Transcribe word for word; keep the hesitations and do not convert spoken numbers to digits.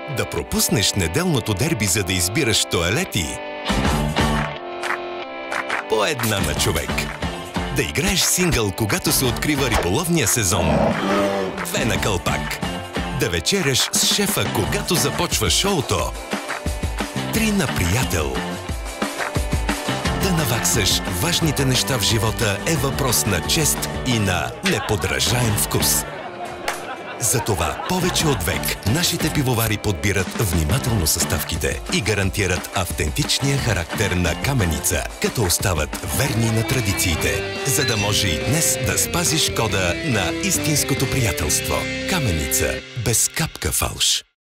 Да пропуснеш неделното дерби, за да избираш тоалети? По една на човек. Да играеш сингъл, когато се открива риболовния сезон? Две на кълпак. Да вечеряш с шефа, когато започва шоуто? Три на приятел. Да наваксаш важните неща в живота е въпрос на чест и на неподражаем вкус. Затова повече от век нашите пивовари подбират внимателно съставките и гарантират автентичния характер на Каменица, като остават верни на традициите, за да може и днес да спазиш кода на истинското приятелство. Каменица, без капка фалш.